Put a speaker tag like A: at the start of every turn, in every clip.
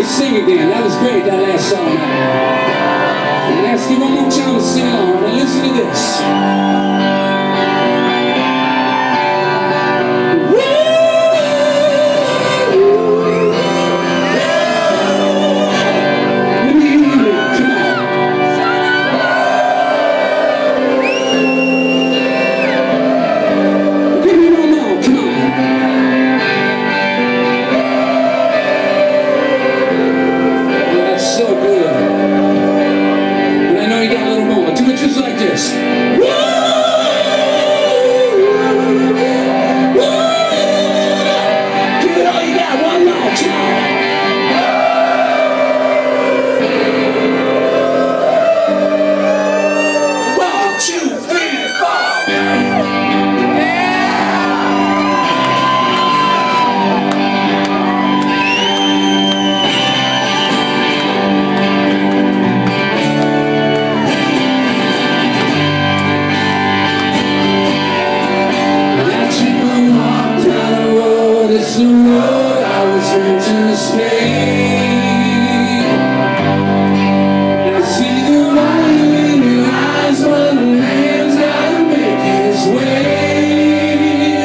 A: sing again. That was great, that last song. I'm going to ask you one more time to sing along. Now listen to this. Just like this. Give it all you got, one more time. 1, 2, 3, 4. It's the road I was meant to stay. I see the light in your eyes, but the man's gotta make his way.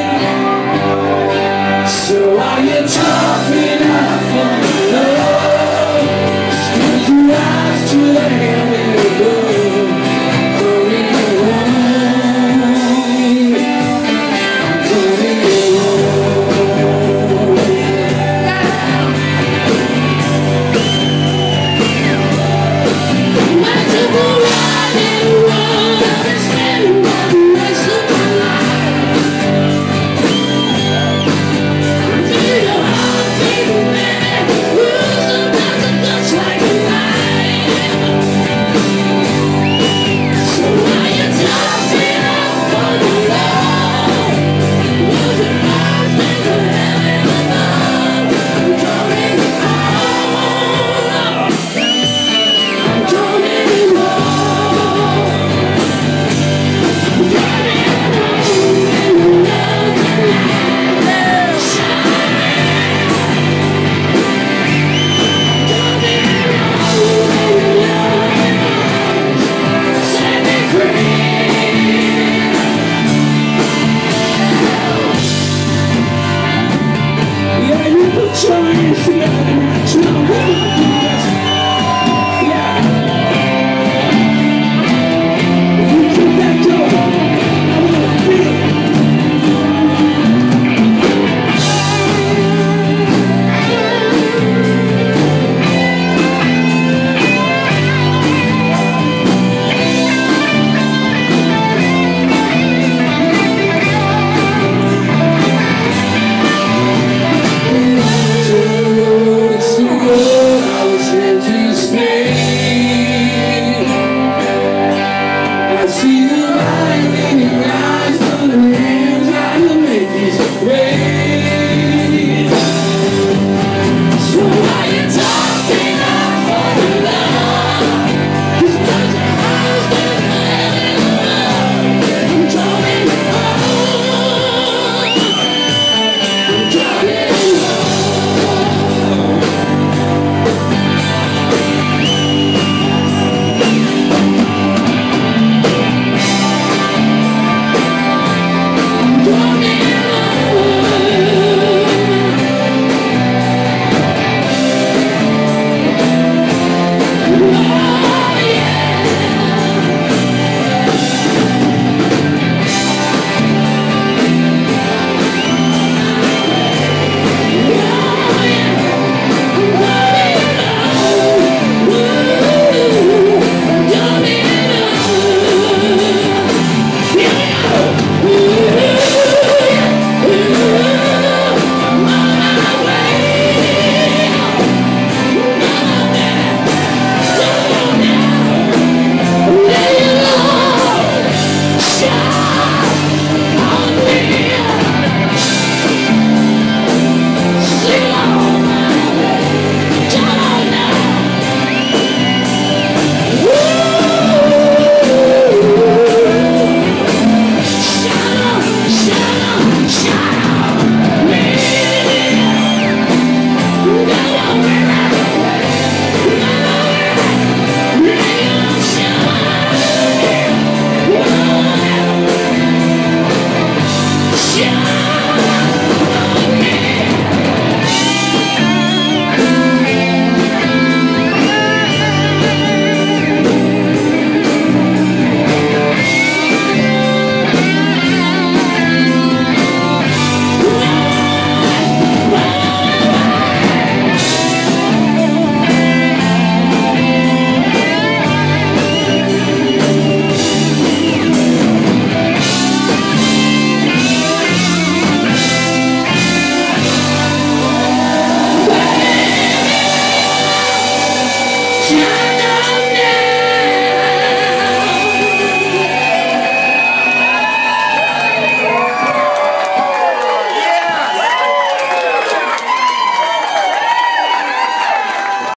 A: So are you tough enough for love? Just close your eyes to the hand in the road. Coming home, coming home. It's the road shine.